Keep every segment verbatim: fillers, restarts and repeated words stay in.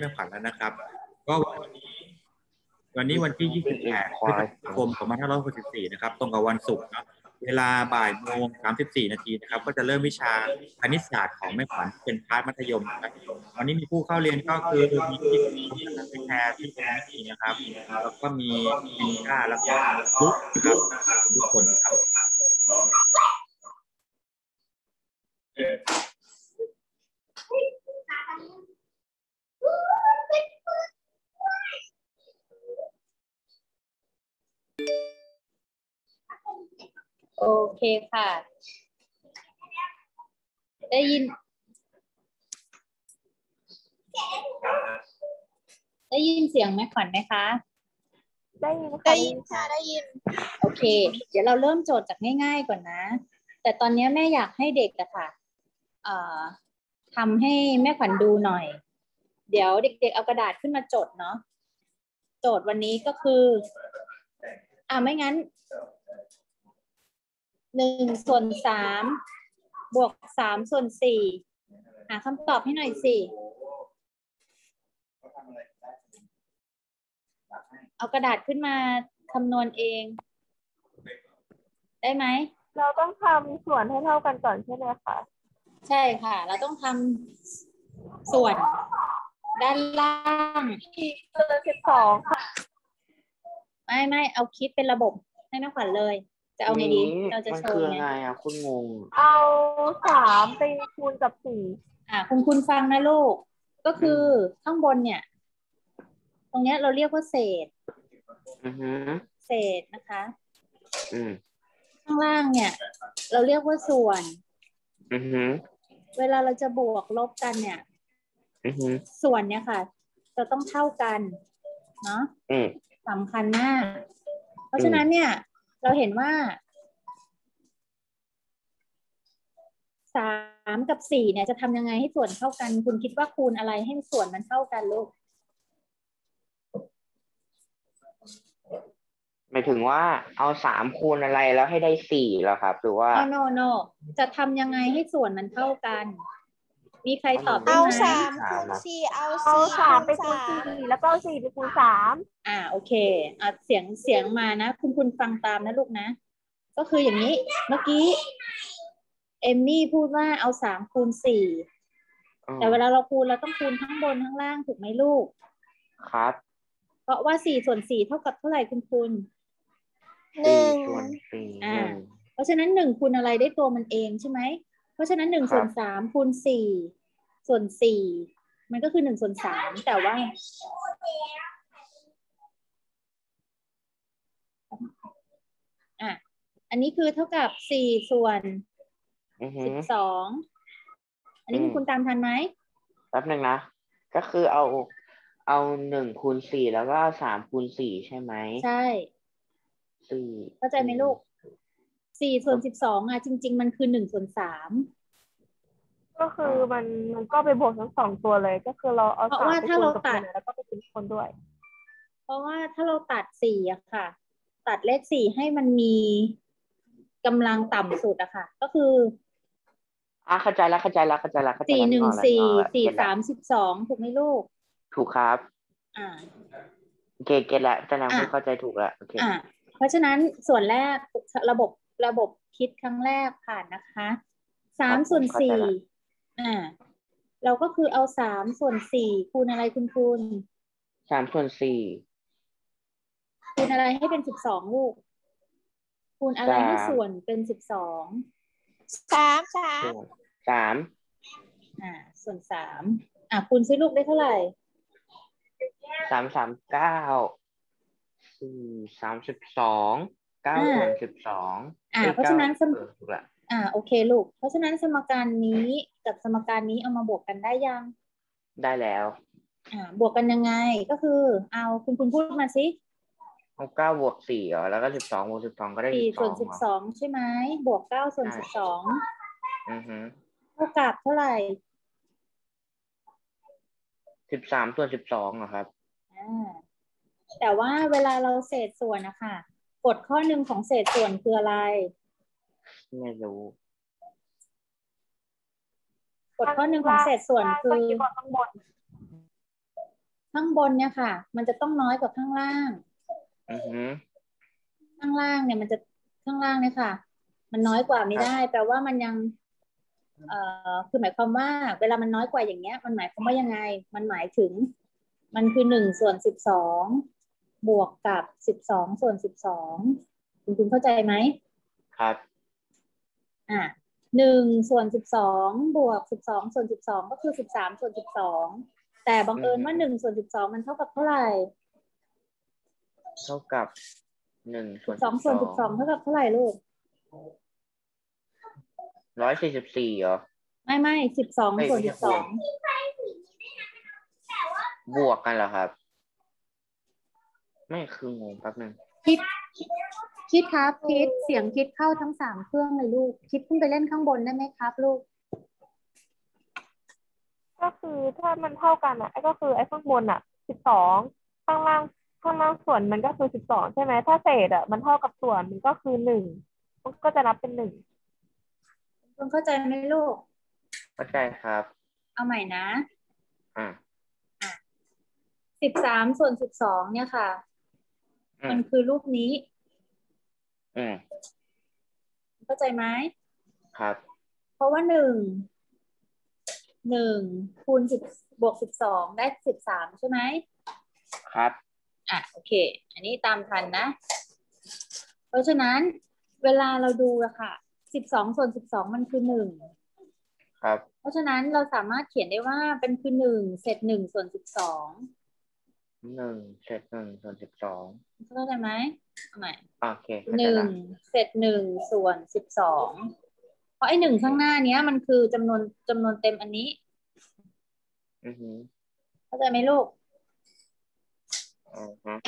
แม่ขวัญแล้วนะครับก็วันนี้วันนี้วันที่ยี่สิบแปดพฤษภาคมสองพันห้าร้อยหกสิบสี่นะครับตรงกับวันศุกร์นะเวลาบ่ายโมงสามสิบสี่นาทีนะครับก็จะเริ่มวิชาคณิตศาสตร์ของแม่ขวัญเป็นพาร์ทมัธยมนะครับวันนี้มีผู้เข้าเรียนก็คือมีพี่คุณนักแพรที่เป็นมีนะครับแล้วก็มีมินก้าแล้วก็ลุกนะครับทุกคนครับโอเคค่ะได้ยินได้ยินเสียงแม่ขวัญไหมคะได้ยินได้ยินค่ะได้ยินโอเคเดี๋ยวเราเริ่มโจทย์จากง่ายๆก่อนนะแต่ตอนนี้แม่อยากให้เด็กอะค่ะเอ่อทำให้แม่ขวัญดูหน่อยเดี๋ยวเด็กๆเอากระดาษขึ้นมาจดเนาะโจทย์วันนี้ก็คืออ่าไม่งั้นหนึ่งส่วนสามบวกสามส่วนสี่หาคำตอบให้หน่อยสิเอากระดาษขึ้นมาคำนวณเองได้ไหมเราต้องทำส่วนให้เท่ากันก่อนใช่ไหมคะใช่ค่ะเราต้องทำส่วนด้านล่างส่วนสิบสองค่ะไม่ไม่เอาคิดเป็นระบบให้แม่ขวัญเลยจะเอาไงดีเราจะโชว์ไงอ่ะคุณงงเอาสามไปคูณกับสี่อ่าคุณคุณฟังนะลูกก็คือข้างบนเนี่ยตรงเนี้ยเราเรียกว่าเศษอือฮึเศษนะคะอืมข้างล่างเนี่ยเราเรียกว่าส่วนอือฮึเวลาเราจะบวกลบกันเนี่ยอือฮึส่วนเนี่ยค่ะจะต้องเท่ากันเนาะอืมสำคัญมากเพราะฉะนั้นเนี่ยเราเห็นว่าสามกับสี่เนี่ยจะทำยังไงให้ส่วนเท่ากันคุณคิดว่าคูณอะไรให้ส่วนมันเท่ากันลูกหมายถึงว่าเอาสามคูณอะไรแล้วให้ได้สี่เหรอครับหรือว่า no no no จะทำยังไงให้ส่วนมันเท่ากันมีใครตอบได้ไหมเอาสามคูณสี่เอาสี่สามไปคูณสี่แล้วก็เอาสี่ไปคูณสามอ่าโอเคอ่ะเสียงเสียงมานะคุณคุณฟังตามนะลูกนะก็คืออย่างนี้เมื่อกี้เอมมี่พูดว่าเอาสามคูณสี่แต่เวลาเราคูณเราต้องคูณทั้งบนทั้งล่างถูกไหมลูกครับเพราะว่าสี่ส่วนสี่เท่ากับเท่าไหร่คุณคุณหนึ่งส่วนสี่อ่าเพราะฉะนั้นหนึ่งคูณอะไรได้ตัวมันเองใช่ไหมเพราะฉะนั้นหนึ่งส่วนสามคูณสี่ส่วนสี่มันก็คือหนึ่งส่วนสามแต่ว่าอ่ะอันนี้คือเท่ากับสี่ส่วนสิบสองอันนี้คุณคุณตามทันไหมแป๊บนึงนะก็คือเอาเอาหนึ่งคูณสี่แล้วก็สามคูณสี่ใช่ไหมใช่สี่เข้าใจไหมลูกสี่ส่วนสิบสองอ่ะจริงๆมันคือหนึ่งส่วนสามก็คือมันมันก็ไปบวกทั้งสองตัวเลยก็คือเราเอาสามไปคูณกับตัวแล้วก็ไปคูณคนด้วยเพราะว่าถ้าเราตัดสี่อะค่ะตัดเลขสี่ให้มันมีกำลังต่ำสุดอะค่ะก็คืออ่ะเข้าใจแล้วเข้าใจแล้วเข้าใจแล้วสี่หนึ่งสี่สี่สามสิบสองถูกไหมลูกถูกครับอ่าโอเคเก็ตแล้วแสดงว่าเข้าใจถูกแล้วโอเคอ่าเพราะฉะนั้นส่วนแรกระบบระบบคิดครั้งแรกผ่านนะคะสามส่วนสี่อ่าเราก็คือเอาสามส่วนสี่คูณอะไรคุณคูณสามส่วนสี่คูณอะไรให้เป็นสิบสองลูกคูณอะไรให้ส่วนเป็นสิบสองสามสามสามอ่าส่วนสามอ่าคูณซิลูกได้เท่าไหร่สามสามเก้าสี่สามสิบสองเก้าส่วนสิบสองอ่าเพราะฉะนั้นสมอ่าโอเคลูกเพราะฉะนั้นสมการนี้กับสมการนี้เอามาบวกกันได้ยังได้แล้วอ่าบวกกันยังไงก็คือเอาคุณคุณพูดมาสิเอาเก้าบวกสี่เหรอแล้วก็สิบสองบวกสิบสองก็ได้สี่ส่วนสิบสองใช่ไหมบวกเก้าส่วนสิบสองอือฮึเท่ากับเท่าไหร่สิบสามส่วนสิบสองเหรอครับอ่าแต่ว่าเวลาเราเศษส่วนนะคะกฎข้อหนึ่งของเศษส่วนคืออะไรไม่รู้กฎข้อหนึ่งของเศษส่วนคือข้างบนเนี่ยค่ะ มันจะต้องน้อยกว่าข้างล่างอือฮึข้างล่างเนี่ยมันจะข้างล่างเนี่ยค่ะ มันน้อยกว่าไม่ได้แปลว่ามันยังเอ่อคือหมายความว่าเวลามันน้อยกว่าอย่างเงี้ยมันหมายความว่ายังไงมันหมายถึงมันคือหนึ่งส่วนสิบสองบวกกับสิบสองส่วนสิบสองคุณคุณเข้าใจไหมครับอ่ะหนึ่งส่วนสิบสองบวกสิบสองส่วนสิบสองก็คือสิบสามส่วนสิบสองแต่บังเอิญว่าหนึ่งส่วนสิบสองมันเท่ากับเท่าไหร่เท่ากับหนึ่งส่วนสองส่วนสิบสองเท่ากับเท่าไหร่ลูกร้อยสี่สิบสี่เหรอไม่ไม่สิบสองส่วนสิบสองบวกกันเหรอครับไม่คืองงแป๊บนึงคิดคิดครับคิดเสียงคิดเข้าทั้งสามเครื่องเลยลูกคิดขึ้นไปเล่นข้างบนได้ไหมครับลูกก็คือถ้ามันเท่ากันอ่ะไอ้ก็คือไอ้ข้างบนอ่ะสิบสองข้างล่างข้างล่างส่วนมันก็คือสิบสองใช่ไหมถ้าเศษอ่ะมันเท่ากับส่วนมันก็คือหนึ่งมันก็จะนับเป็นหนึ่งคุณเข้าใจไหมลูกเข้าใจครับเอาใหม่นะอ่าสิบสามส่วนสิบสองเนี่ยค่ะมันคือรูปนี้อืมเข้าใจไหมครับเพราะว่าหนึ่งหนึ่งคูณสิบบวกสิบสองได้สิบสามใช่ไหมครับอ่ะโอเคอันนี้ตามทันนะเพราะฉะนั้นเวลาเราดูอะค่ะสิบสองส่วนสิบสองมันคือหนึ่งครับเพราะฉะนั้นเราสามารถเขียนได้ว่าเป็นคือหนึ่งเศษหนึ่งส่วนสิบสองหนึ่งเศษหนึ่งส่วนสิบสองเข้าใจไหมเอาใหม่โอเคหนึ่งเศษหนึ่งส่วนสิบสองเพราะไอ้หนึ่งข้างหน้านี้มันคือจำนวนจำนวนเต็มอันนี้อือฮึเข้าใจไหมลูกอือฮึ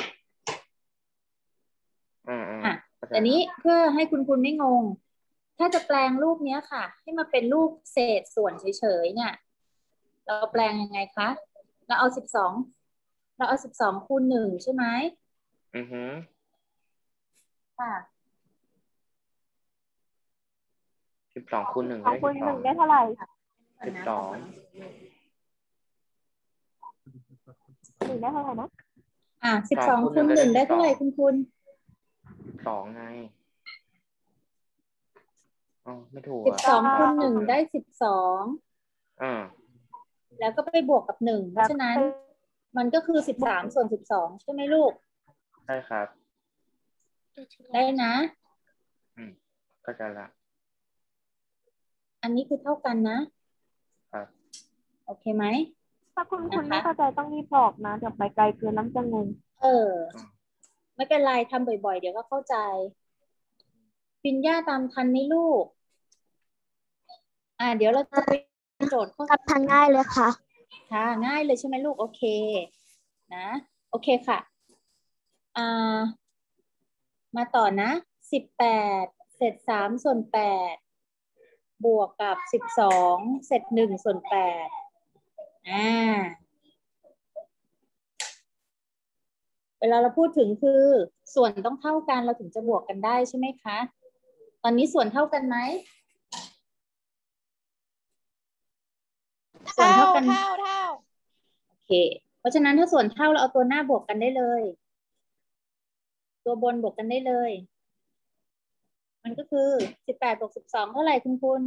อืมอืมอ่ะแต่นี้เพื่อให้คุณคุณไม่งงถ้าจะแปลงรูปนี้ค่ะให้มาเป็นรูปเศษส่วนเฉยๆเนี่ยเราแปลงยังไงคะเราเอาสิบสองเราเอาสิบสองคูณหนึ่งใช่ไหมอือฮึค่ะสิบสองคูณหนึ่งสองคูณหนึ่งได้เท่าไหร่สิบสองหนึ่งได้เท่าไหร่นะอ่ะสิบสองคูณหนึ่งได้เท่าไหร่คุณคุณสองไงอ๋อไม่ถูกสิบสองคูณหนึ่งได้สิบสองอ่าแล้วก็ไปบวกกับหนึ่งเพราะฉะนั้นมันก็คือสิบสามส่วนสิบสองใช่ไหมลูกใช่ครับได้นะอืมเข้าใจละอันนี้คือเท่ากันนะครับโอเคไหมถ้าคุณคุณไม่เข้าใจต้องรีบบอกนะเดี๋ยวไปไกลเกินน้ำจะงงเออไม่เป็นไรทำบ่อยๆเดี๋ยวก็เข้าใจปิญญาตามทันไหมลูกอ่าเดี๋ยวเราจะไปโจทย์ข้อทำง่ายเลยค่ะค่ะง่ายเลยใช่ไหมลูกโอเคนะโอเคค่ะอ่ามาต่อนะสิบแปดเศษสามส่วนแปดบวกกับสิบสองเศษหนึ่งส่วนแปดอ่าเวลาเราพูดถึงคือส่วนต้องเท่ากันเราถึงจะบวกกันได้ใช่ไหมคะตอนนี้ส่วนเท่ากันไหมส่วนเท่ากันเท่าเท่าโอเคเพราะฉะนั้นถ้าส่วนเท่าเราเอาตัวหน้าบวกกันได้เลยตัวบนบวกกันได้เลยมันก็คือสิบแปดบวกสิบสองเท่าไหร่คุณคุณ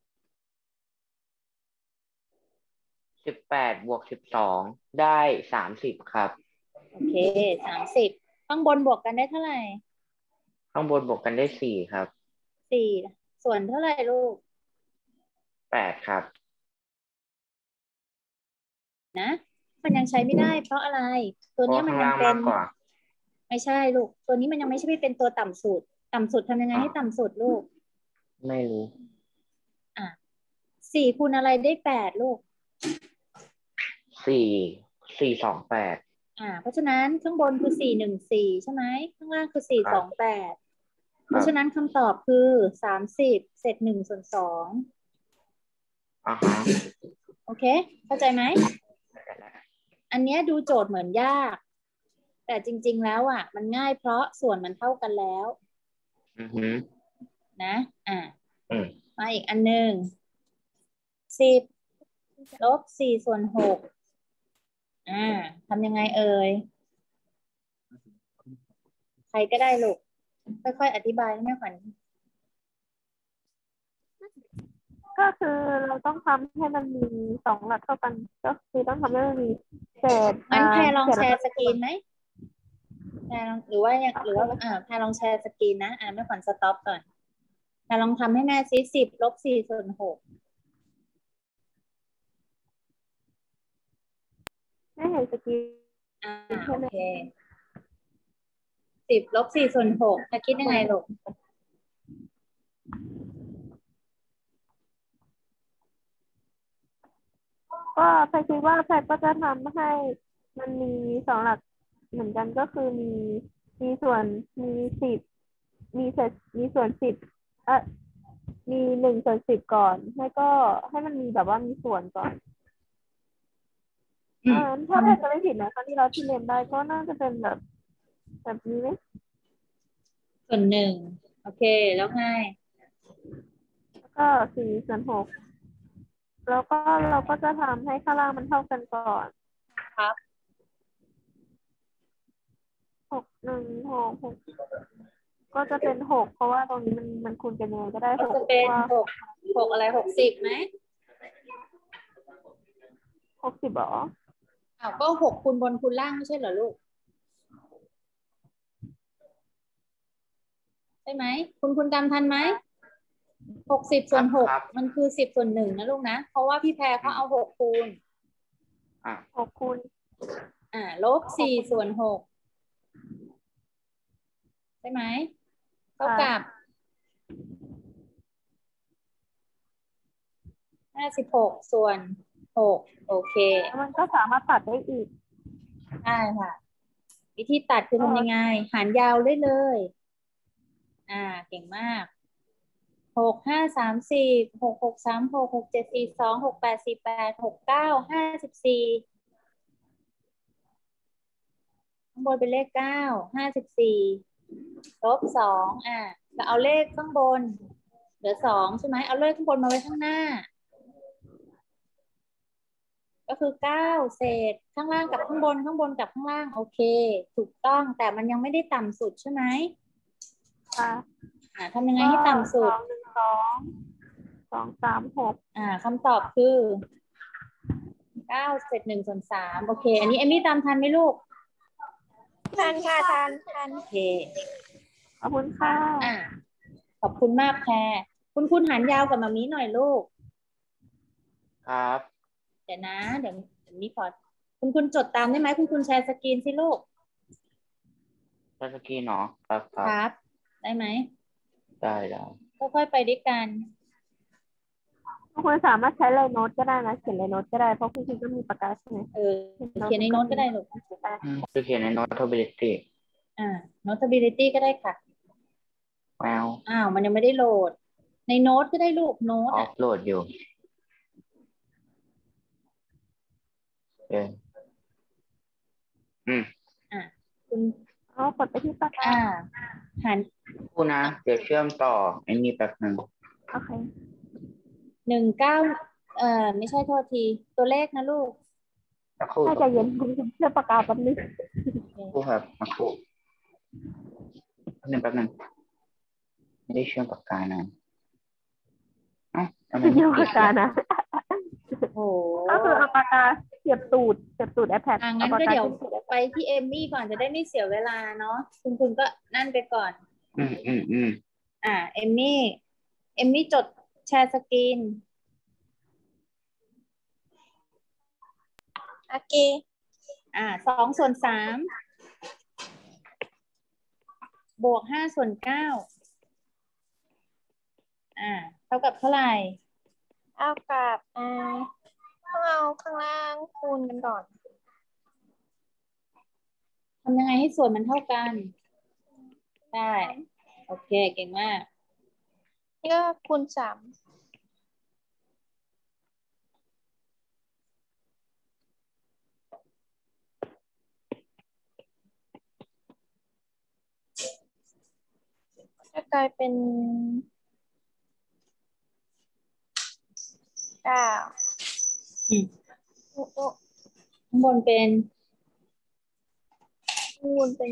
สิบแปดบวกสิบสองได้สามสิบครับโอเคสามสิบข้างบนบวกกันได้เท่าไหร่ข้างบนบวกกันได้สี่ครับสี่ส่วนเท่าไหร่ลูกแปดครับนะมันยังใช้ไม่ได้เพราะอะไรตัวนี้มันยังเป็นไม่ใช่ลูกตัวนี้มันยังไม่ใช่เป็นตัวต่ำสุดต่ำสุดทำยังไงให้ต่ำสุดลูกไม่รู้อ่ะสี่คูณอะไรได้แปดลูกสี่สี่สองแปดอ่าเพราะฉะนั้นข้างบนคือสี่หนึ่งสี่ใช่ไหมข้างล่างคือสี่สองแปดเพราะฉะนั้นคำตอบคือสามสิบเศษหนึ่งส่วนสองอ่าฮะโอเคเข้าใจไหมอันนี้ดูโจทย์เหมือนยากแต่จริงๆแล้วอ่ะมันง่ายเพราะส่วนมันเท่ากันแล้วอือฮึนะอ่าอืมมาอีกอันหนึ่งสิบลบสี่ส่วนหกอ่าทำยังไงเอ่ยใครก็ได้ลูกค่อยๆอธิบายให้แม่ขวัญก็คือเราต้องทำให้มันมีสองหลักเท่ากันก็คือต้องทำให้มันมีเศษงั้นแพรลองเศษแชร์สกรีนไหมแพรลองหรือว่าหรือว่าอ่าแพรลองแชร์สกรีนนะอ่าแม่ขวัญสต็อปก่อนแพรลองทำให้แม่ซิสิบลบสี่ส่วนหกไม่เห็นสกีอ่าโอเคสิบลบสี่ส่วนหกถ้าคิดยังไงลูกก็แพรคิดว่าแพรก็จะทำให้มันมีสองหลักเหมือนกันก็คือมีมีส่วนมีสิบมีเศษมีส่วนสิบเอ่ะมีหนึ่งส่วนสิบก่อนแล้วก็ให้มันมีแบบว่ามีส่วนก่อนอืมอ่าถ้าแพรจะไม่ผิดนะครั้งที่เราที่เรียนได้ก็น่าจะเป็นแบบแบบนี้ไหมส่วนหนึ่งโอเคแล้วไงแล้วก็สี่ส่วนหกแล้วก็เราก็จะทำให้ข้างล่างมันเท่ากันก่อนครับหกหนึ่งหกหกก็จะเป็นหกเพราะว่าตรงนี้มันมันคูณกันยังไงก็ได้หก็กจะเป็นว่าหกหกอะไรหกสิบไหมหกสิบหรออ้าวก็หกคูณบนคูณล่างไม่ใช่เหรอลูกใช่ไหมคุณคุณจำทันไหมหกสิบส่วนหกครับมันคือสิบส่วนหนึ่งนะลูกนะเพราะว่าพี่แพรเขาเอาหกคูณอ่ะหกคูณอ่าลบสี่ส่วนหกใช่ไหมเท่ากับห้าสิบหกส่วนหกโอเคแล้วมันก็สามารถตัดได้อีกใช่ค่ะ วิธีตัดคือทำยังไง หารยาวได้เลย อ่าเก่งมากหกห้าสามสี่หกหกสามหกหกเจ็ดสี่สองหกแปดสี่แปดหกเก้าห้าสิบสี่ข้างบนเป็นเลขเก้าห้าสิบสี่ลบสองอ่ะแล้วเอาเลขข้างบนเหลือสองใช่ไหมเอาเลขข้างบนมาไว้ข้างหน้า ก็คือเก้าเศษข้างล่างกับข้างบนข้างบนกับข้างล่างโอเค ถูกต้องแต่มันยังไม่ได้ต่ำสุดใช่ไหมค่ะอ่าทำยังไงให้ต่ำสุดสองหนึ่งสองสองสามหกอ่าคำตอบคือเก้าเศษหนึ่งส่วนสามโอเค อันนี้เอมมี่ตามทันไหมลูกทันค่ะทันทันโอเคขอบคุณค่ะอ่าขอบคุณมากแพรคุณคุณหารยาวกับมามีหน่อยลูกครับเดี๋ยวนะเดี๋ยวเดี๋ยวนี้พอคุณคุณจดตามได้ไหมคุณคุณแชร์สกรีนสิลูกใช้สกรีนเนาะครับคครับ รับได้ไหมได้ได้ค่อยๆไปด้วยกันคุณสามารถใช้ไลน์โน้ตก็ได้นะเขียนไลน์โน้ตก็ได้เพราะคุณคุณก็มีปากกาใช่ไหมเออเขียนในโน้ตก็ได้ลูกอืมคือเขียนใน Notability อ่า notability ก็ได้ค่ะแมวอ้าวมันยังไม่ได้โหลด ในโน้ตก็ได้ลูกโน้ตอออ่ะฟโหลดอยู่โอเคอืมอ่ะคุณเอากดไปที่ปากกาอ่าหันพูดนะ เดี๋ยวเชื่อมต่อไอ้นี่แป๊บหนึ่งโอเคหนึ่งเก้าเอ่อไม่ใช่โทษที ตัวเลขนะลูกสักครู่ถ้าสัจะกคเย็รู่นคุณเชื่อปากกาแป๊บนึงครู่ครับสักครู่แป๊บหนึงแป๊บหนึงไม่ได้เชื่อมปากกานะเอ้าทำไมไม่ไม่เชื่อติปาดกกาอ่ะนะโอ้โหก็คือเอาปากกาเสียบตูดเสียบตูด iPad อ่าเอางั้นปากก็กาเดี๋ยวที่เสียบ iPad ไปที่เอมมี่ก่อนจะได้ไม่เสียเวลาเนาะคุณคุณก็นั่นไปก่อนอืมอืมอืมอ่า เอมมี่ เอมมี่จดแชร์สกรีนโอเคอ่าสองส่วนสามบวกห้าส่วนเก้าอ่าเท่ากับเท่าไหร่เอากับอ่าต้องเอาข้างล่างคูณกันก่อนทำยังไงให้ส่วนมันเท่ากัน ได้ โอเค เก่งมากนี่ก็คูณสามจะกลายเป็นเก้าอืมโอ้โอ้อืางบนเป็นข้างบนเป็น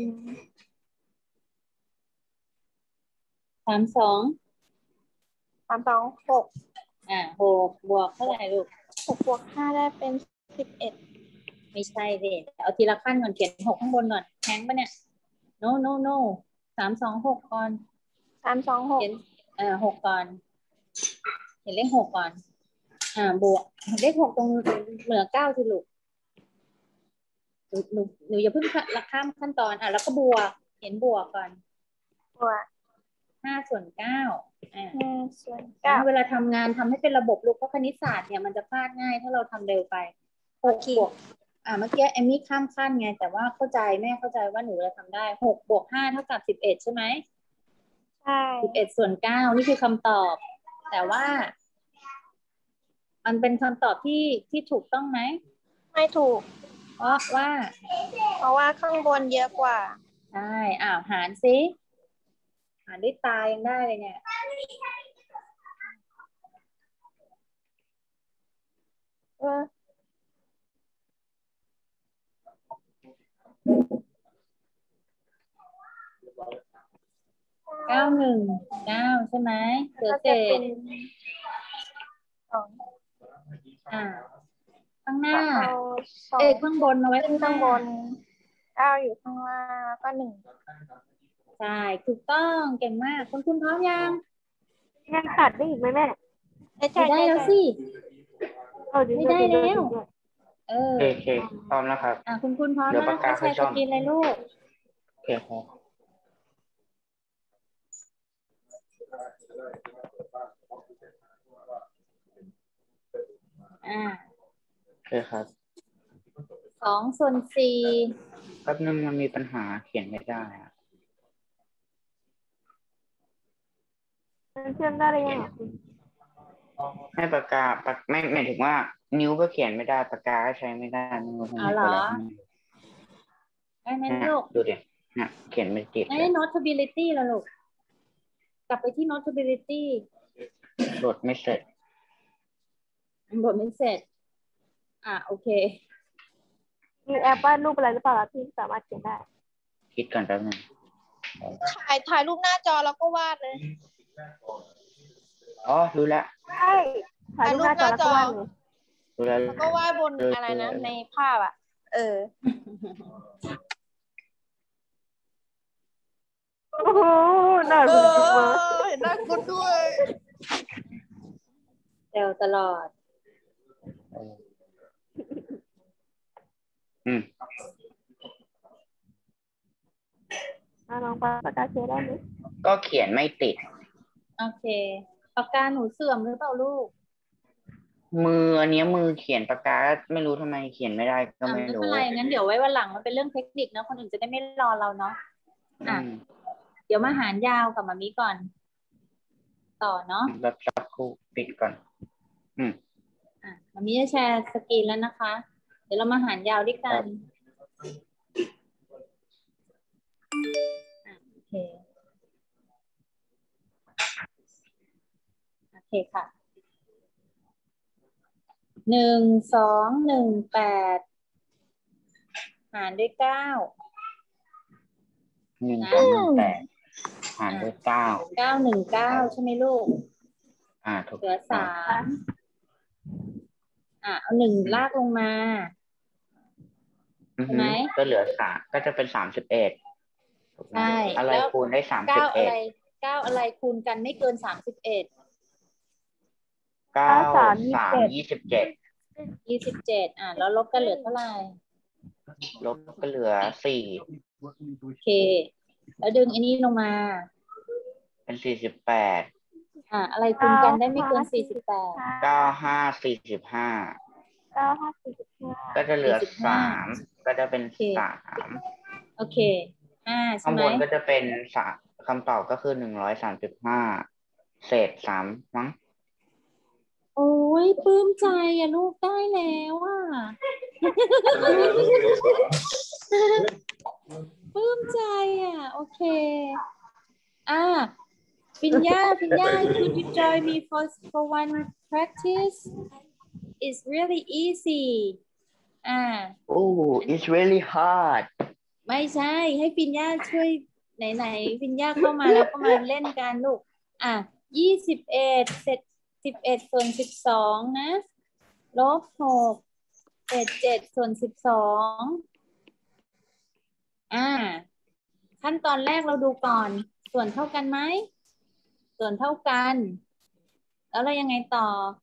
สามสองสามสองหกอ่าหกบวกเท่าไหร่ลูกหกบวกห้าได้เป็นสิบเอ็ดไม่ใช่เด็เอาทีละขั้นก่อนเขียนหกข้างบนก่อนแทงปะเนี่ย no no no สามสองหกก่อนสามสองหกเขียนเอ่อหกก่อนเขียนเลขหกก่อนอ่าบวกเลขหกตรงเหนือเก้าสิลูกหนูหนูหนูอย่าเพิ่งละข้ามขั้นตอนอ่ะแล้วก็บวกเขียนบวกก่อนบวกห้าส่วนเก้าอ่าห้าส่วนเก้าเวลาทำงานทำให้เป็นระบบลูกเพราะคณิตศาสตร์เนี่ยมันจะพลาดง่ายถ้าเราทำเร็วไปหกบวกอ่าเมื่อกี้เอมมี่ข้ามขั้นไงแต่ว่าเข้าใจแม่เข้าใจว่าหนูจะทำได้หกบวกห้าเท่ากับสิบเอ็ดใช่ไหมใช่สิบเอ็ดส่วนเก้านี่คือคำตอบ แต่ว่า มันเป็นคำตอบที่ที่ถูกต้องไหมไม่ถูกเพราะว่าเพราะว่าข้างบนเยอะกว่าใช่อ้าวหารสิหารด้วยตายังได้เลยเนี่ยเออเก้าหนึ่งเก้าใช่ไหมเหลือก็เศจะเป็ษนสองอ่าข้างหน้าเอาสองเอ้ยข้างบนเอาไว้ขึ้นข้างหข้างน้าบนเก้าอยู่ข้างล่างแล้วก็หนึ่งใช่ถูกต้องเก่งมากคุณคุณพร้อมยังยังตัดได้อีกไหมแม่ไม่ได้แล้วสิเออไม่ได้แล้ว เออโอเคพร้อมแล้วครับอ่ะคุณคุณพร้อมเดี๋ยวแล้ปาว กกาก็แชร์ให้สซ่อมกรีนเลยลูกโอเคครับอ่าโอเคครับสองส่วนสี่แป๊บนึงมันมีปัญหาเขียนไม่ได้อะมันเชื่อมได้หรือยังอ่ะให้ปากกาปากไม่หมายถึงว่า นิ้วก็เขียนไม่ได้ปากกาก็ใช้ไม่ได้ไม่รู้ทำไมเอาเหรตัวออะไรได้ไหมเนี่ยลูกดูดิเนี่ยเขียนไม่ติดไม่เลได้ย notability แล้วลูก กลับไปที่ notability โหลดไม่เสร็จบทไม่เสร็จ อ่ะโอเคมีแอปวาดรูปอะไรหรือเปล่าที่สามารถเขียนได้คิดก่อนแป๊บนึงถ่ายถ่ายรูปหน้าจอแล้วก็วาดเลยอ๋อรู้แล้วใช่ถ่ายรูปหน้าจอแล้วก็วาดเลยรู้แล้วแล้วก็วาดบนอะไรนะในภาพอ่ะ เออ โอ้โหน่าเอสนุกมากอเห็นหน้าคุณด้วยเร็วตลอดเอออืมอ่ะลองปากกาเขียนได้ไหมก็เขียนไม่ติดโอเคปากกาหนูเสื่อมหรือเปล่าลูกมืออันเนี้ยมือเขียนปากกาไม่รู้ทำไมเขียนไม่ได้ก็อ่ะไม่ไม่รู้เป็นไรงั้นเดี๋ยวไว้วันหลังมันเป็นเรื่องเทคนิคนะคนอื่นจะได้ไม่รอเราเนาะอือ่ะมเดี๋ยวมาหารยาวกับมามีก่อน ต่อเนาะแบบสักครู่ปิดก่อน อืมอ่ะมามีจะแชร์สกรีนแล้วนะคะ เดี๋ยวเรามาหารยาวด้วยกันอ่ะโอเค โอเคค่ะ หนึ่ง สอง หนึ่ง แปด หารด้วยเก้าหนึ่งสองหนึ่งแปดหารด้วยเก้าเก้า หนึ่ง เก้าใช่ไหมลูกอ่าถูกเหลือสาม อ่ะเอาหนึ่งลากลงมาอือใช่ฮึไหมก็เหลือสามก็จะเป็นสามสิบเอ็ดใช่อะไรแล้วคูณได้สามสิเก้าบอะเอ็ดไรเก้าอะไรคูณกันไม่เกินสามสิบเอ็ดเก้าสามสามยี่ยี่สิสิบบ เจ็เจ็ดดยี่สิบเจ็ดอ่ะแล้วลบกันเหลือเท่าไหร่ลบก็เหลือสี่โอเค แล้วดึงอันนี้ลงมาเป็นสี่สิบแปดอ่ะอะไรคูณกันได้ไม่เกินสี่สิบแปดเก้าห้าสี่สิบห้าเก้าห้าสี่สิบห้าก็จะเหลือสี่สิบห้าสามก็จะเป็นโอเคสามโอเคห้าใช่ข้างไหมบนก็จะเป็นสามคำตอบก็คือหนึ่งร้อยสามสิบห้าเศษสามมั้งโอ้ยปลื้มใจอ่ะลูกได้แล้วอ่ะ ปลื้มใจอ่ะ โอเค อ่ะปิญญาปิญญา could you join me for for one practice it's really easy อ่า Oh it's really hard ไม่ใช่ให้ปิญญาช่วยไหนๆปิญญาเข้ามาแล้วก็มาเล่นกันลูกอ่ะยี่สิบเอ็ดเสร็จสิบเอ็ดส่วนสิบสองนะลบหกเศษเจ็ดส่วนสิบสองอ่าขั้นตอนแรกเราดูก่อนส่วนเท่ากันไหมส่วนเท่ากันแล้วเรายังไงต่อ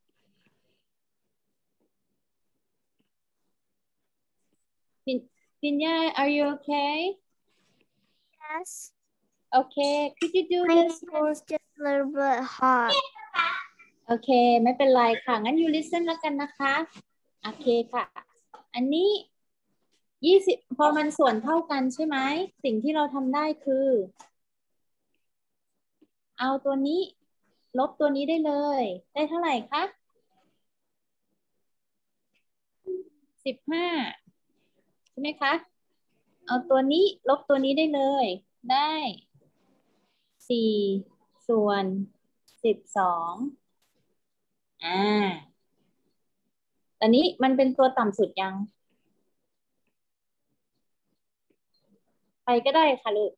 ปิญญา are you okay Yes. okay could you do My this nose is just a little bit hot. โอเคไม่เป็นไรค่ะงั้น you listen แล้วกันนะคะโอเคค่ะอันนี้ยี่สิบพอมันส่วนเท่ากันใช่ไหมสิ่งที่เราทำได้คือเอาตัวนี้ลบตัวนี้ได้เลยได้เท่าไหร่คะสิบห้าใช่ไหมคะเอาตัวนี้ลบตัวนี้ได้เลยได้สี่ส่วนสิบสองอ่าตอนนี้มันเป็นตัวต่ำสุดยังไปก็ได้ค่ะลูก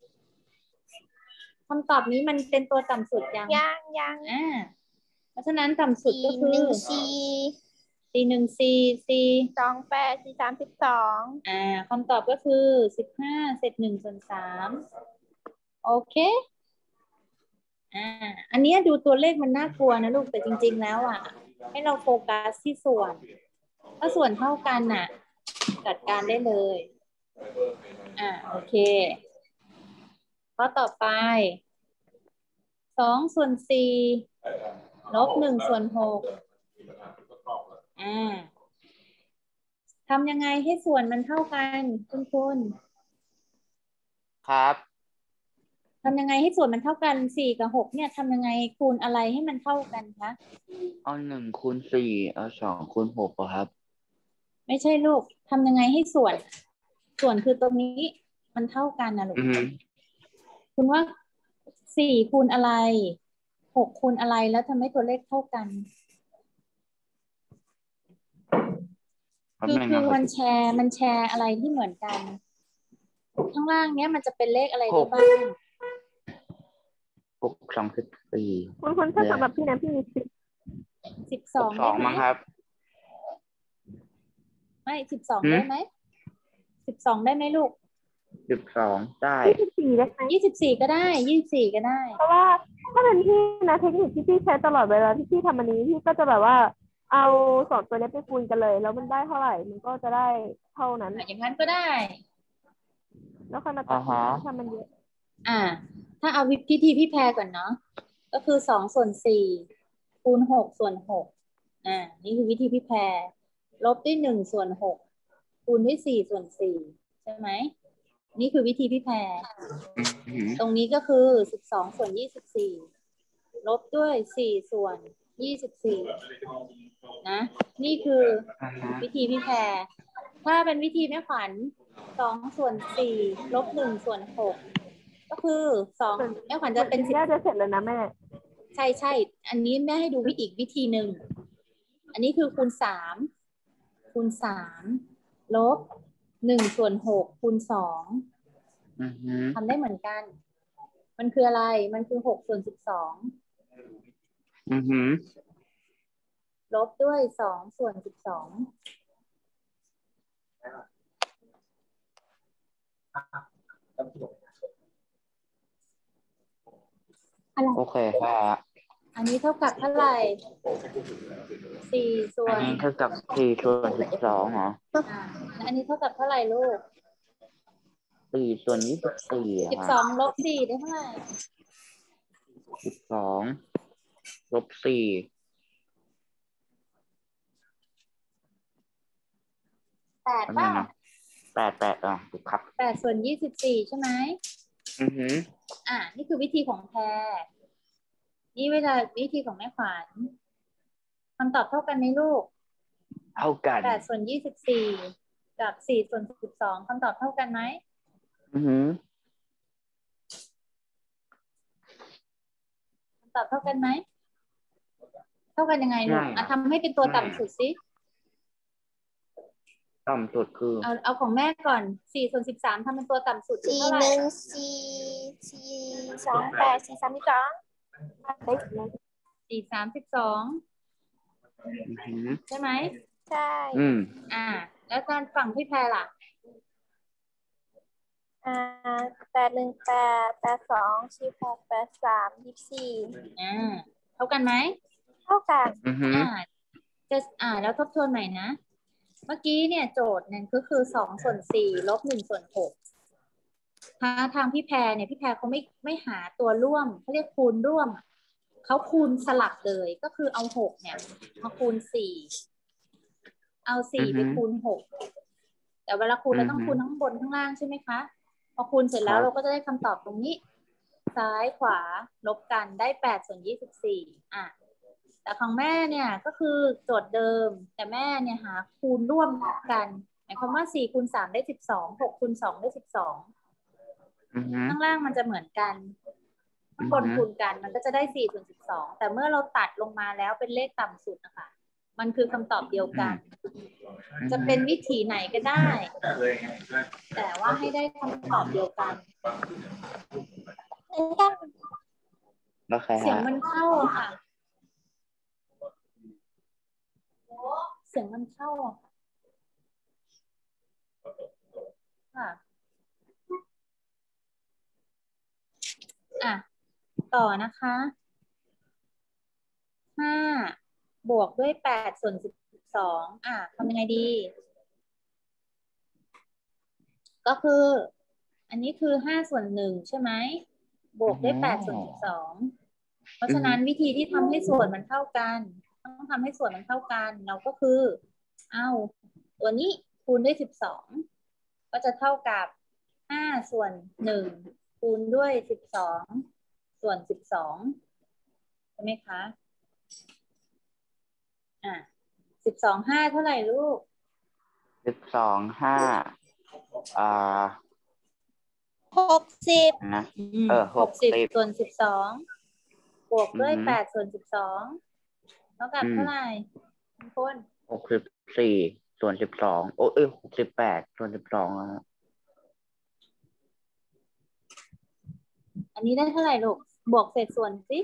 คำตอบนี้มันเป็นตัวต่ำสุดยังยังยังอ่าเพราะฉะนั้นต่ำสุดก็คือหนึ่งสี่สี่หนึ่งสี่สี่สองแปดสี่สามสิบสองอ่าคำตอบก็คือสิบห้าเศษหนึ่งส่วนสามโอเคอ่าอันนี้ดูตัวเลขมันน่ากลัวนะลูกแต่จริงๆแล้วอ่ะให้เราโฟกัสที่ส่วนถ้าส่วนเท่ากันน่ะจัดการได้เลยอ่าโอเคข้อต่อไปสองส่วนสี่ลบหนึ่งส่วนหกอ่าทำยังไงให้ส่วนมันเท่ากันคุณคุณครับทำยังไงให้ส่วนมันเท่ากันสี่กับหกเนี่ยทำยังไงคูณอะไรให้มันเท่ากันคะเอาหนึ่งคูณสี่เอาสองคูณหกครับไม่ใช่ลูกทำยังไงให้ส่วน ส่วนคือตรงนี้มันเท่ากันนะลูกอือฮึคุณว่าสี่คูณอะไรหกคูณอะไรแล้วทำให้ตัวเลขเท่ากันคือคือมันแชร์มันแชร์อะไรที่เหมือนกันข้างล่างเนี้ยมันจะเป็นเลขอะไรได้บ้างหกสองสิบสี่คุณคุณถ้าสำหรับพี่นะพี่มีสิบสิบสองสได้องไหมมั้งครับไม่สิบสองหืมได้ไหมสิบสองได้ไหมลูกสิบสองได้ยี่สิบสี่ได้ไหมยี่สิบสี่ก็ได้ยี่สิบสี่ก็ได้เพราะว่าถ้าเป็นพี่นะเทคนิคที่พี่ใช้ตลอดเวลาที่พี่ทำอันนี้พี่ก็จะแบบว่าเอาสองตัวนี้ไปคูณกันเลย แล้วมันได้เท่าไหร่มันก็จะได้เท่านั้นอย่างนั้นก็ได้แล้วค่อยมาตัดอ่าฮะถ้ามันเยอะอ่า ถ้าเอาวิธีพี่แพรก่อนเนาะก็คือสองส่วนสี่คูณหกส่วนหกอ่านี่คือวิธีพี่แพรลบด้วยหนึ่งส่วนหกคูณด้วยสี่ส่วนสี่ใช่ไหมนี่คือวิธีพี่แพรอือฮึตรงนี้ก็คือสิบสองส่วนยี่สิบสี่ลบด้วยสี่ส่วนยี่สิบสี่นะนี่คืออ่าฮะวิธีพี่แพรถ้าเป็นวิธีแม่ขวัญสองส่วนสี่ลบหนึ่งส่วนหกก็คือสองแม่ขวัญจะเป็นสิบน่าจะเสร็จแล้วนะแม่ใช่ใช่อันนี้แม่ให้ดูวิอีกวิธีหนึ่งอันนี้คือคูณสามคูณสามลบหนึ่งส่วนหกคูณสองอือฮึทำได้เหมือนกัน มันคืออะไรมันคือหกส่วนสิบสองอือฮึลบด้วยสองส่วนสิบสองอะไรโอเคครับอันนี้เท่ากับเท่าไหร่สี่ส่วอันนนี้เท่ากับสี่ส่วนสิบสองเหรออ่าอันนี้เท่ากับเท่าไหร่ลูกสี่ส่วนยี่สิบสี่สิบคสรัอบ งลบสี่ได้เท่าไหร่สิบสองลบสี่แปดอันป่ะนั้นนะแปดแปดอ่ะถูกครับแปดส่วนยี่สิบสี่ใช่ไหมอือฮึอ่านี่คือวิธีของแพรนี่เวลาวิธีของแม่ขวัญคำตอบเท่ากันไหมลูกเท่ากันแปดส่วนยี่สิบสี่กับสี่ส่วนสิบสองคำตอบเท่ากันไหมอือฮึคำตอบเท่ากันไหมเท่ากันยังไงลูกอ่ะทำให้เป็นตัวต่ำสุดสิต่ำสุดคือเอาเอาของแม่ก่อนสี่ส่วนสิบสามทำเป็นตัวต่ำสุดสี่เท่าไหร่หนึ่งสี่สี่สองแปดสี่สามสิบสองสี่สามสิบสองใช่ไหมใช่อืมอ่าแล้วตอนฝั่งพี่แพรล่ะอ่าแปดหนึ่งแปดแปดสองสิบหกแปดสามยี่สิบสี่อ่าเท่ากันไหมเท่ากันอ่าจะอ่าแล้วทบทวนใหม่นะเมื่อกี้เนี่ยโจทย์เนี่ยก็คือสองส่วนสี่ลบหนึ่งส่วนหกถ้าทางพี่แพรเนี่ยพี่แพรเขาไม่ไม่หาตัวร่วมเขาเรียกคูณร่วมเขาคูณสลับเลยก็คือเอาหกเนี่ยมาคูณสี่เอาสี่ไปคูณหกแต่เวลาคูณเราต้องคูณทั้งบนข้างล่างใช่ไหมคะพอคูณเสร็จแล้วเราก็จะได้คำตอบตรงนี้ซ้ายขวาลบกันได้แปดส่วนยี่สิบสี่อ่ะแต่ของแม่เนี่ยก็คือโจทย์เดิมแต่แม่เนี่ยหาคูณร่วมกันหมายความว่าสี่คูณสามได้สิบสองหกคูณสองได้สิบสองข้างล่างมันจะเหมือนกันข้างบนคูณกันมันก็จะได้สี่ส่วนสิบสองแต่เมื่อเราตัดลงมาแล้วเป็นเลขต่ำสุดนะคะมันคือคำตอบเดียวกันจะเป็นวิธีไหนก็ได้แต่ว่าให้ได้คำตอบเดียวกันเสียงมันเข้าอะค่ะเสียงมันเข้าอะค่ะอ่ะต่อนะคะห้าบวกด้วยแปดส่วนสิบสองอ่ะทำยังไงดีก็คืออันนี้คือห้าส่วนหนึ่งใช่ไหมบวกด้วยแปดส่วนสิบสองเพราะฉะนั้นวิธีที่ทำให้ส่วนมันเท่ากันต้องทำให้ส่วนมันเท่ากันเราก็คือเอาตัวนี้คูณด้วยสิบสองก็จะเท่ากับห้าส่วนหนึ่งคูณด้วยสิบสองส่วนสิบสองใช่ไหมคะอ่ะสิบสองห้าเท่าไหร่ลูกสิบสองห้าอ่าหกสิบนะเออหกสิบส่วนสิบสองบวกด้วยแปดส่วนสิบสองเท่ากับเท่าไหร่ทุกคนหกสิบสี่ส่วนสิบสองโอ้เออหกสิบแปดส่วนสิบสองอ่ะอันนี้ได้เท่าไหร่ลูกบวกเศษส่วนสิ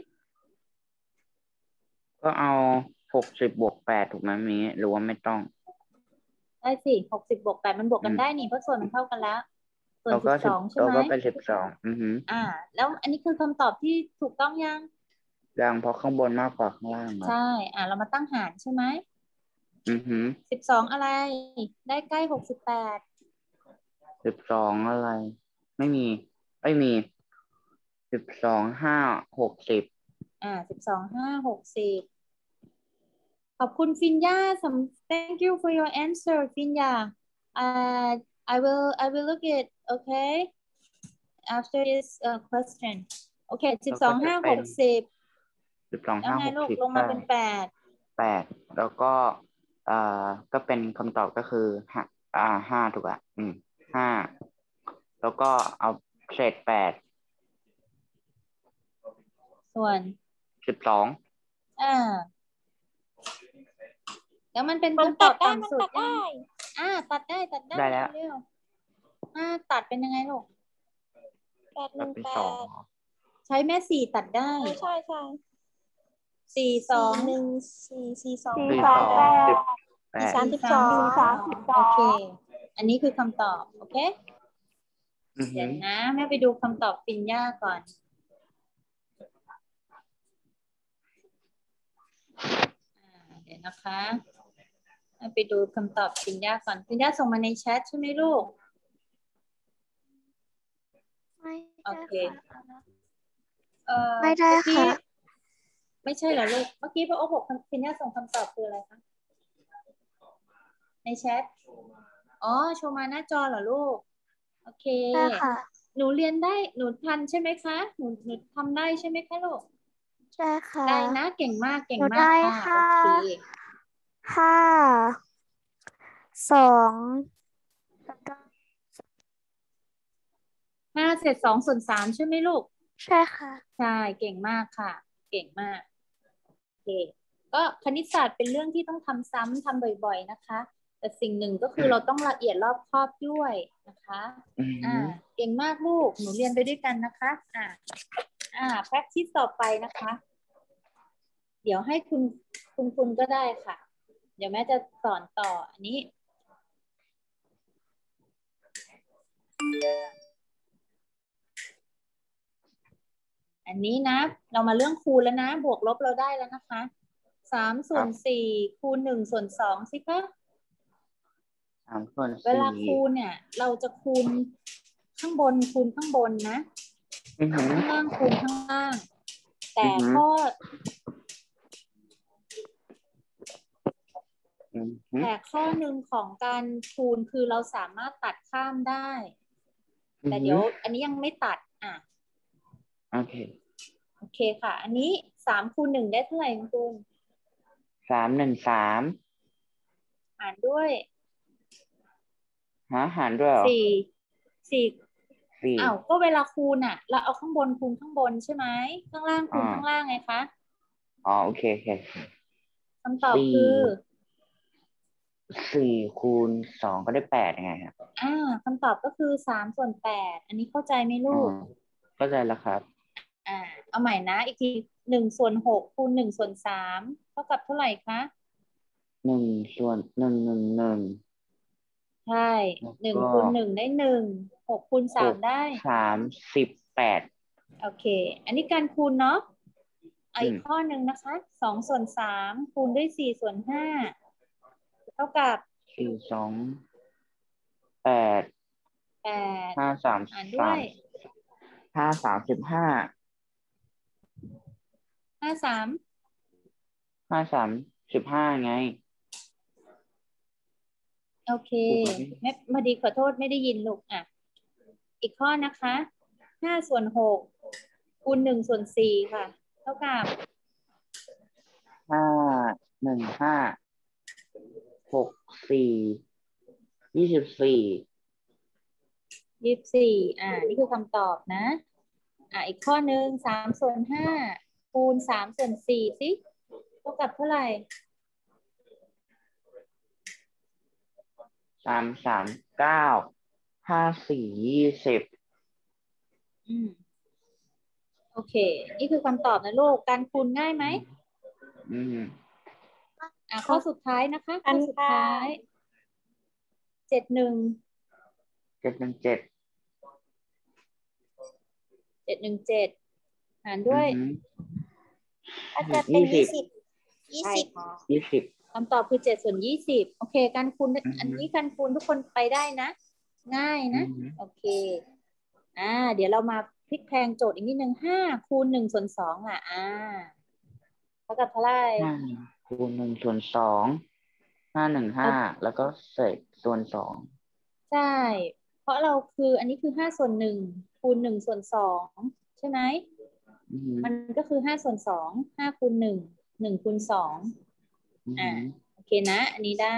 ก็เอาหกสิบบวกแปดถูกไหมมีหรือว่าไม่ต้องได้สิหกสิบบวกแปดมันบวกกันได้นี่เพราะส่วนมันเท่ากันแล้วส่วนสิบสองใช่ไหมเราก็เป็นสิบสองอือฮึอ่าแล้วอันนี้คือคำตอบที่ถูกต้องยังยังเพราะข้างบนมากกว่าข้างล่างใช่อ่าเรามาตั้งหารใช่ไหมอือฮึสิบสองอะไรได้ใกล้หกสิบแปดสิบสองอะไรไม่มีไม่มีสิบสองห้าหกสิบอ่าสิบสองห้าหกสิบขอบคุณฟินยา thank you for your answer ฟินยา uh, I will I will look at okay after this uh, question โอเคสิบสองห้าหกสิบสิบสองห้าหกสิบลงมาเป็นแปดแปดแล้วก็อ่าก็เป็นคำตอบก็คือห้าอ่าห้าถูกอ่ะอืมห้าแล้วก็เอาเศษแปดส่วนสิบสองอ่าแล้วมันเป็นคำตอบต่ำสุดได้อ่าตัดได้ตัดได้ได้แล้วอ่าตัดเป็นยังไงลูกแปดหนึ่งแปดใช้แม่สี่ตัดได้ใช่ใช่สี่สองหนึ่งสี่สี่สองสี่สองแปดสี่สามสิบสองโอเคอันนี้คือคำตอบโอเคเดี๋ยวนะแม่ไปดูคำตอบฟินย่าก่อนเดี๋ยวนะคะไปดูคำตอบฟินย่าก่อนฟินย่าส่งมาในแชทใช่ไหมลูกโอเคเอ่อไม่ได้ค่ะไม่ใช่เหรอลูกเมื่อกี้พ่อโอ๊คบอกฟินย่าส่งคำตอบคืออะไรคะในแชทอ๋อโชว์มาหน้าจอเหรอลูกโอเคหนูเรียนได้หนูทันใช่ไหมคะหนูหนูทำได้ใช่ไหมคะลูกใช่ค่ะได้นะเก่งมากเก่งมากค่ะโอเคห้าสองห้าเศษสองส่วนสามใช่ไหมลูกใช่ค่ะใช่เก่งมากค่ะเก่งมากโอเคก็คณิตศาสตร์เป็นเรื่องที่ต้องทำซ้ำทำบ่อยๆนะคะแต่สิ่งหนึ่งก็คือเราต้องละเอียดรอบคอบด้วยนะคะอ่าเก่งมากลูกหนูเรียนไปด้วยกันนะคะอ่าอ่า practice ต่อไปนะคะ เดี๋ยวให้คุณคุณคุณก็ได้ค่ะเดี๋ยวแม่จะสอนต่ออันนี้อันนี้นะเรามาเรื่องคูณแล้วนะบวกลบเราได้แล้วนะคะสามส่วนสี่คูณหนึ่งส่วนสองสิคะสามส่วนสี่เวลาคูณเนี่ยเราจะคูณข้างบนคูณข้างบนนะข้างล่างคูณข้างล่างแต่ข้อแต่ข้อหนึ่งของการคูณคือเราสามารถตัดข้ามได้แต่เดี๋ยวอันนี้ยังไม่ตัดอ่ะโอเคโอเคค่ะอันนี้สามคูณหนึ่งได้เท่าไหร่คุณสามหนึ่งสามหารด้วยหาหารด้วยเหรอสี่สี่สี่อ้าวก็เวลาคูณอ่ะเราเอาข้างบนคูณข้างบนใช่ไหมข้างล่างคูณข้างล่างไงคะอ๋อโอเคโอเคคำตอบคือสี่คูณสองก็ได้แปดยังไงครับอ่าคำตอบก็คือสามส่วนแปดอันนี้เข้าใจไหมลูกเข้าใจแล้วครับอ่าเอาใหม่นะอีกทีหนึ่งส่วนหกคูณหนึ่งส่วนสามเท่ากับเท่าไหร่คะหนึ่งส่วนหนึ่งหนึ่งหนึ่งใช่หนึ่งคูณหนึ่งได้หนึ่งหกคูณสามได้สามสิบแปดโอเคอันนี้การคูณเนาะอีกข้อหนึ่งนะคะสองส่วนสามคูณด้วยสี่ส่วนห้าเท่ากับสี่สองแปดแปดห้าสามสามห้าสามสิบห้าห้าสามห้าสามสิบห้าไงโอเคแม่มาดีขอโทษไม่ได้ยินลูกอ่ะอีกข้อนะคะห้าส่วนหกคูณหนึ่งส่วนสี่ค่ะเท่ากับห้าหนึ่งห้าหกสี่ยี่สิบสี่ยี่สิบสี่อ่านี่คือคำตอบนะอ่าอีกข้อหนึ่งสามส่วนห้าคูณสามส่วนสี่สิเท่ากับเท่าไหร่สามสามเก้าห้าสี่ยี่สิบอืมโอเคนี่คือคำตอบนะลูกการคูณง่ายไหมอืมอ่าข้อสุดท้ายนะคะข้อสุดท้ายเจ็ดหนึ่งเจ็ดหนึ่งเจ็ดเจ็ดหนึ่งเจ็ดหารด้วยอาจจะเป็นยี่สิบยี่สิบยี่สิบคำตอบคือเจ็ดส่วนยี่สิบโอเคการคูณอันนี้การคูณทุกคนไปได้นะง่ายนะโอเคอ่าเดี๋ยวเรามาพลิกแพลงโจทย์อีกนิดนึงห้าคูณหนึ่งส่วนสองอ่ะอ่าเท่ากับเท่าไหร่ห้าคูณหนึ่งส่วนสองห้าหนึ่งห้าแล้วก็เศษส่วนสองใช่เพราะเราคืออันนี้คือห้าส่วนหนึ่งคูณหนึ่งส่วนสองใช่ไหมมันก็คือห้าส่วนสองห้าคูณหนึ่งหนึ่งคูณสองอ่าโอเคนะอันนี้ได้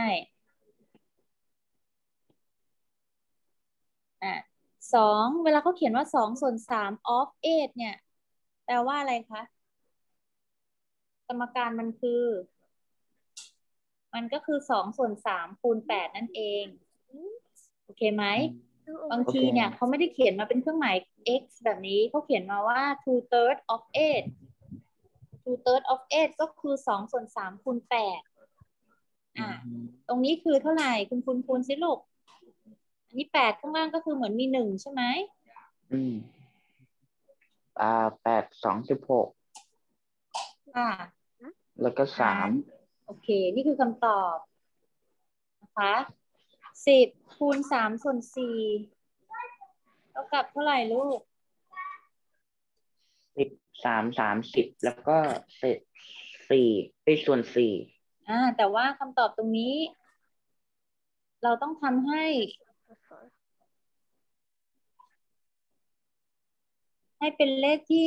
อ่าสองเวลาเขาเขียนว่าสองส่วนสาม of eight เนี่ยแปลว่าอะไรคะสมการมันคือมันก็คือสองส่วนสามคูณแปดนั่นเองโอเคไหมบางทีเนี่ยเขาไม่ได้เขียนมาเป็นเครื่องหมาย x แบบนี้เขาเขียนมาว่า two third of eight two third of eight ก็คือสองส่วนสามคูณแปดอ่าตรงนี้คือเท่าไหร่คุณคูณคูณสิลูกอันนี้แปดข้างล่างก็คือเหมือนมีหนึ่งใช่ไหมอืมอ่าแปดสองสิบหกค่ะแล้วก็สามโอเคนี่คือคำตอบนะคะสิบคูณสามส่วนสี่เท่ากับเท่าไหร่ลูกสิบสามสามสิบแล้วก็เศษสี่ไปส่วนสี่อ่าแต่ว่าคำตอบตรงนี้ เราต้องทำให้ให้เป็นเลขที่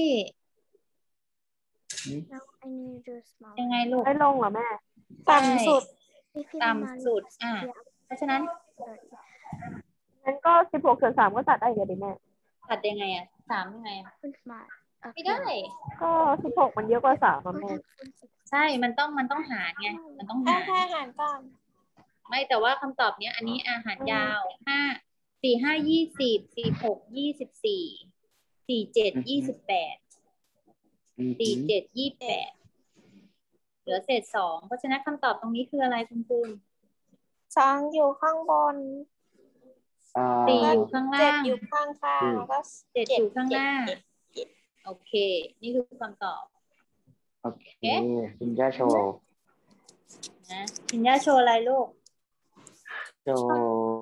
ยังไงลูกไม่ลงเหรอแม่ต่ำสุดต่ำสุดอ่าเพราะฉะนั้นงั้นก็สิบหกส่วนสามก็ตัดได้เลยดิแม่ตัดยังไงอ่ะสามยังไงไม่ได้ก็สิบหกมันเยอะกว่าสามแม่ใช่มันต้องมันต้องหารไงมันต้องหารหารก่อนไม่แต่ว่าคำตอบเนี้ยอันนี้อาหารยาวห้าสี่ห้ายี่สิบสี่หกยี่สิบสี่สี่เจ็ดยี่สิบแปดสี่เจ็ดยี่สิบแปดเหลือเศษสองเพราะฉะนั้นคำตอบตรงนี้คืออะไรคุณคุณสองอยู่ข้างบนสี่อยู่ข้างล่างเจ็ดอยู่ข้างข้างแล้วก็เจ็ดอยู่ข้างหน้าโอเคนี่คือคำตอบโอเคคุณย่าโชว์นะคุณย่าโชว์อะไรลูกโชว์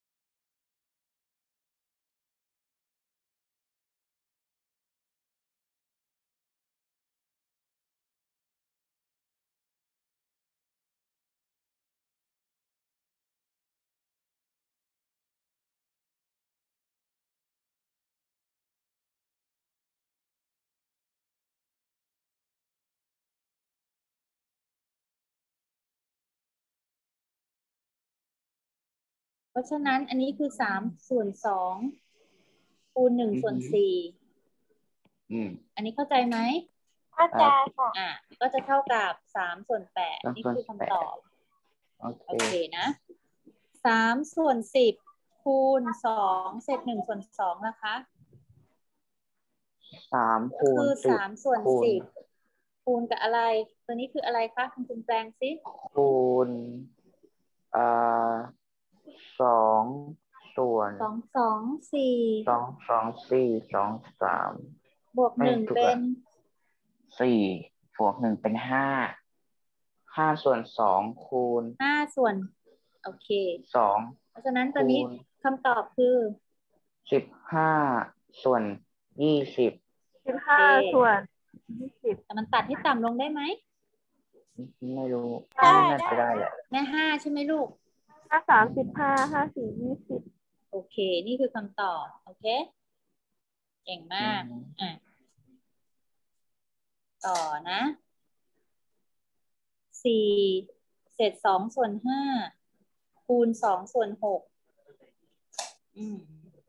เพราะฉะนั้นอันนี้คือสามส่วนสองคูณหนึ่งส่วนสี่อันนี้เข้าใจไหมเข้าใจค่ะอ่ะก็จะเท่ากับสามส่วนแปดนี่คือคำตอบโอเคนะสามส่วนสิบคูณสองเศษหนึ่งส่วนสองนะคะสามคูณคือสิบสามส่วนสิบคูณกับอะไรตัวนี้คืออะไรคะคุณคุณแปลงสิคูณอ่าสองส่วนสองสองสี่สองสองสี่สองสามบวกหนึ่งเป็นสี่บวกหนึ่งเป็นห้าห้าส่วนสองคูณห้าส่วนโอเคสองเพราะฉะนั้นตัวนี้คำตอบคือสิบห้าส่วนยี่สิบสิบห้าส่วนยี่สิบแต่มันตัดให้ต่ำลงได้ไหมไม่รู้ได้น่าจะได้แหละแม่ห้าใช่ไหมลูกห้าสามสิบห้าห้าสี่ยี่สิบโอเคนี่คือคำตอบโอเคเก่งมากอ่ะต่อนะสี่เศษสองส่วนห้าคูณสองส่วนหกอืม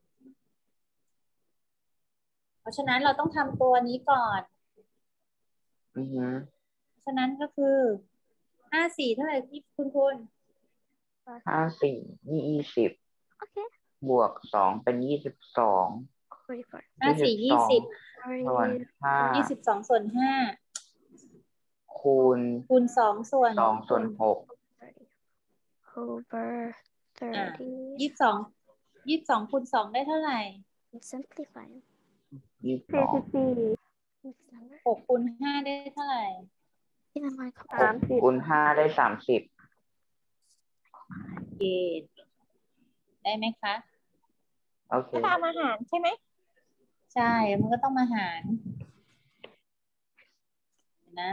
เพราะฉะนั้นเราต้องทำตัวนี้ก่อนอือฮึเพราะฉะนั้นก็คือห้าสี่เท่าไหร่ที่คุณคุณห้าสี่ยี่สิบบวกสองเป็นยี่สิบสองห้าสี่ยี่สิบส่วนห้ายี่สิบสองส่วนห้าคูณคูณสองส่วนสองส่วนหก over ยี่สิบสองยี่สิบสองคูณสองได้เท่าไหร่ simplify ยี่สิบสองหกคูณห้าได้เท่าไหร่สามสิบคูณห้าได้สามสิบเกณฑ์ได้ไหมคะโอเคทำอาหารใช่ไหมใช่มันก็ต้องมาหารนะ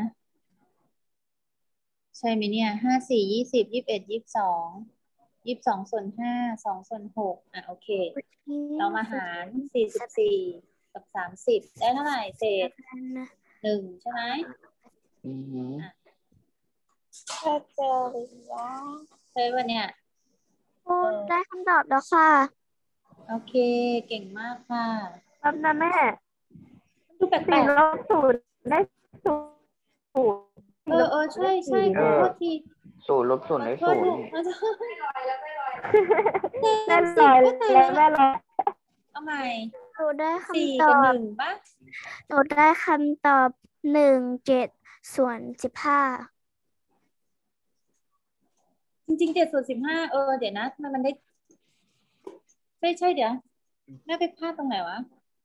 ใช่ไหมเนี่ยห้าสี่ยี่สิบยี่สิบเอ็ดยี่สิบสองยี่สิบสองส่วนห้าสองส่วนหกอ่ะโอเคเรามาหารสี่สิบสี่กับสามสิบได้เท่าไหร่เศษหนึ่งใช่ไหมอือฮึเธอเจอหรือยังเคยวันเนี่ยได้คำตอบแล้วค่ะโอเคเก่งมากค่ะครับนะแม่ดูแปลกๆสี่ลบศูนย์ได้ศูนย์เออเออใช่ใช่ขอโทษทีศูนย์ลบศูนย์ได้ศูนย์แม่ลอยแล้วแม่ลอยเอาใหม่หนูได้คสี่ำตอบกับหนึ่งป่ะหนูได้คำตอบหนึ่งเจ็ดส่วนสิบห้าจริงๆเจ็ดส่วนสิบห้าเออเดี๋ยวนะทำไมมันได้ใช่ใช่เดี๋ยวแม่ไปพลาดตรงไหนวะ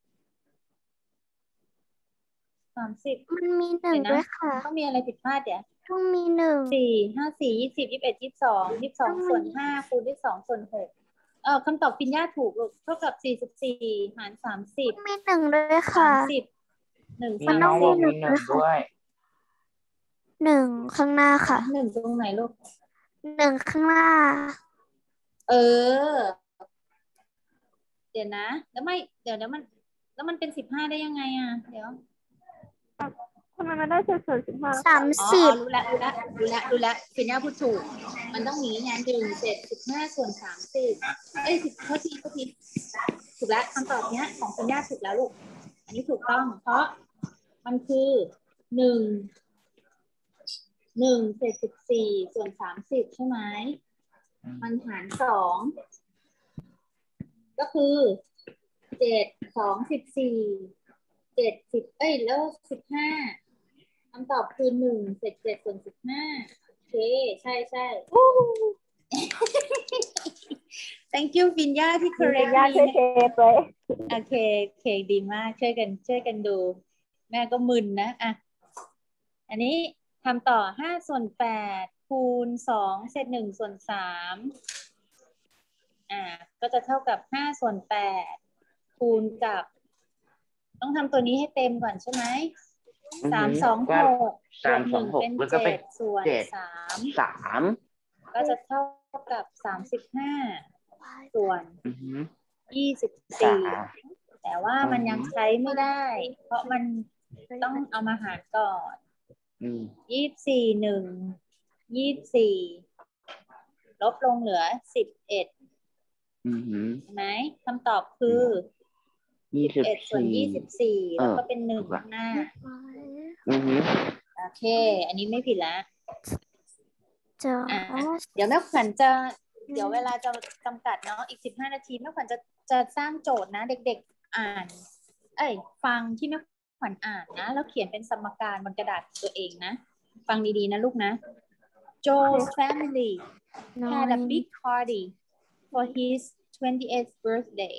สามสิบมันมีหนึ่งด้วยค่ะต้องมีอะไรผิดพลาดเดี๋ยวต้องมีหนึ่งสี่ห้าสี่ยี่สิบยี่สิบเอ็ดยี่สิบสองยี่สิบสองส่วนห้าคูณด้วยสองส่วนหกเออคำตอบปิญญาถูกลูกเท่ากับสี่สิบสี่หารสามสิบมีหนึ่งด้วยค่ะสามสิบหนึ่งมันต้องมีหนึ่งด้วยหนึ่งข้างหน้าค่ะหนึ่งตรงไหนลูกหนึ่งข้างหน้าเออเดี๋ยวนะแล้วไม่เดี๋ยวแล้วมันแล้วมันเป็นสิบห้าได้ยังไงอ่ะเดี๋ยวทำไมมันได้เศษส่วนสิบห้าสามสิบรู้แล้วรู้แล้วรู้แล้วรู้แล้วปิญญาพูดถูกมันต้องมีงานหนึ่งเศษสิบห้าส่วนสามสิบเอ้ยสิบเท่าทีเท่าทีถูกแล้วคำตอบเนี้ยของปิญญาถูกแล้วลูกอันนี้ถูกต้องเพราะมันคือหนึ่งหนึ่งเศษสิบสี่ส่วนสามสิบใช่ไหมมันหารสองก็คือเจ็ดสองสิบสี่เจ็ดสิบเอ้ยแล้วสิบห้าคำตอบคือหนึ่งเศษเจ็ดส่วนสิบห้าโอเคใช่ใช่ thank you ฟินย่าที่ correct ยากช่วยเทปไว้โอเคโอเคดีมากช่วยกันช่วยกันดูแม่ก็มึนนะอ่ะอันนี้ทำต่อห้าส่วนแปดคูณสองเศษหนึ่งส่วนสามอ่าก็จะเท่ากับห้าส่วนแปดคูณกับต้องทำตัวนี้ให้เต็มก่อนใช่ไหมสามสองหกบวกหนึ่งเป็นเจ็ดส่วนสามสามก็จะเท่ากับสามสิบห้าส่วนยี่สิบสาสี่มแต่ว่ามันยังใช้ไม่ได้เพราะมันต้องเอามาหารก่อนอืมยี่สิบสี่หนึ่งยี่สิบสี่ลบลงเหลือสิบเอ็ดอืมใช่ไหมคำตอบคือยี่สิบเอ็ดส่วนสี่ยี่สิบสี่เออแล้วก็เป็นหนึ่งข้างหน้าอืมโอเค อันนี้ไม่ผิดแล้วจะอ่ะเดี๋ยวแม่ขวัญจะเดี๋ยวเวลาจะจำกัดเนาะอีกสิบห้านาทีแม่ขวัญจะจะสร้างโจทย์นะเด็กๆอ่าน เอ้ยฟังที่แม่ขวัญอ่านนะแล้วเขียนเป็นสมการบนกระดาษตัวเองนะฟังดีๆนะลูกนะ Joe's family had a big party for his twenty-eighth birthday.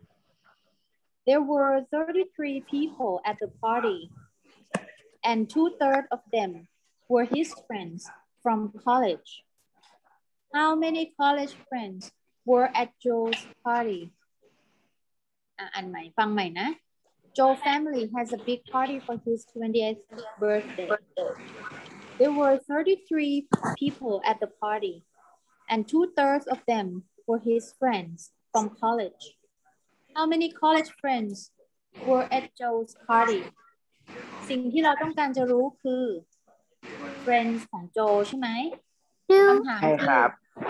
There were thirty-three people at the party, and two-thirds of them were his friends from college. How many college friends were at Joe's party? อ่ะอ่านใหม่ฟังใหม่นะ Joe's family has a big party for his twenty-eighth birthday. There were thirty-three people at the party, and two-thirds of them were his friends from college. How many college friends were at Joe's party? สิ่งที่เราต้องการจะรู้คือ friends ของโจใช่ไหมคำถามใช่คืครัอบ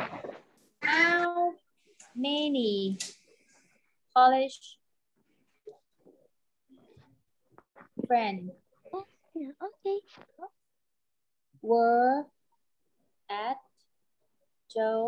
how many college friends Okay. were at Joe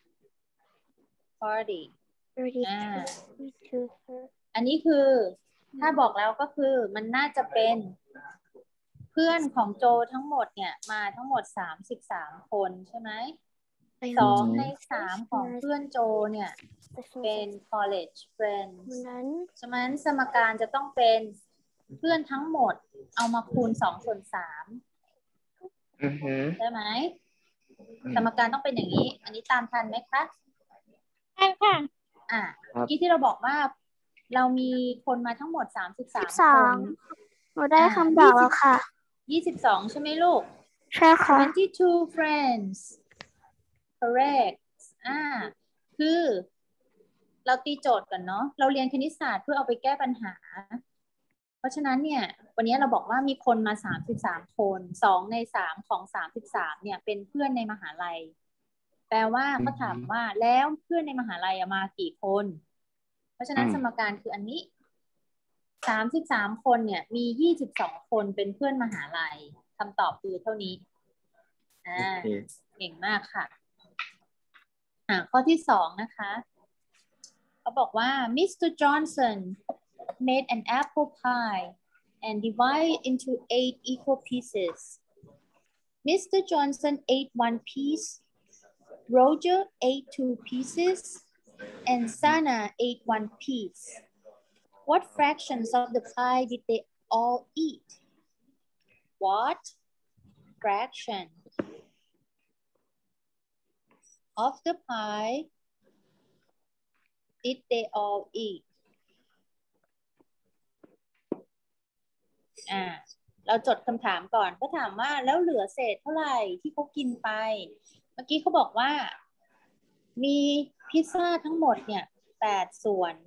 party อ่า อันนี้คือถ้าบอกแล้วก็คือมันน่าจะเป็นเพื่อนของโจทั้งหมดเนี่ยมาทั้งหมดสามสิบสามคนใช่ไหมสองในสามของเพื่อนโจเนี่ยเป็น college friends ฉะนั้นสมการจะต้องเป็นเพื่อนทั้งหมดเอามาคูณสองส่วนสามอือฮึใช่ไหมสมการต้องเป็นอย่างนี้อันนี้ตามทันไหมคะใช่ค่ะอ่ะเมื่อกี้ที่เราบอกว่าเรามีคนมาทั้งหมดสามสิบสามสคองนหนูได้คำตอบแล้วค่ะยี่สิบสองใช่ไหมลูกใช่ค่ะ twenty-two friends correct อ่าคือเราตีโจทย์กันเนาะเราเรียนคณิตศาสตร์เพื่อเอาไปแก้ปัญหา เพราะฉะนั้นเนี่ยวันนี้เราบอกว่ามีคนมาสามสิบสามคนสองในสามของสามสิบสามเนี่ยเป็นเพื่อนในมหาลัยแปลว่าเขาถามว่าแล้วเพื่อนในมหาลัยมากี่คนเพราะฉะนั้นสมการคืออันนี้สามสิบสามคนเนี่ยมียี่สิบสองคนเป็นเพื่อนมหาลัยคำตอบคือเท่านี้อ่าเก่งมากค่ะอ่าข้อที่สองนะคะเขาบอกว่า มิสเตอร์ Johnson made an apple pie and divided into eight equal pieces. Mister Johnson ate one piece, Roger ate two pieces, and Sana ate one piece. What fractions of the pie did they all eat? What fraction of the pie did they all eat?อ่าเราจดคำถามก่อนก็ถามว่าแล้วเหลือเศษเท่าไหร่ที่เขากินไปเมื่อกี้เขาบอกว่ามีพิซซ่าทั้งหมดเนี่ยแปดส่วน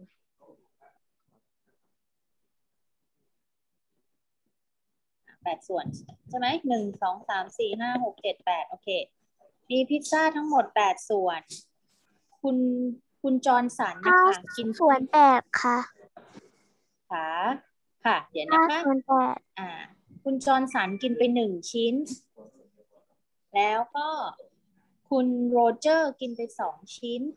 แปดส่วนใช่ไหมหนึ่งสองสามสี่ห้าหกเจ็ดแปดโอเคมีพิซซ่าทั้งหมดแปดส่วนคุณคุณจอห์นสันนะคะกินส่วนแปดค่ะค่ะค่ะเดี๋ยวนะคะส่วนแปดอ่าคุณจอห์นสันกินไปหนึ่งชิ้นแล้วก็คคุณโรเจอร์กินไปสองชิ้น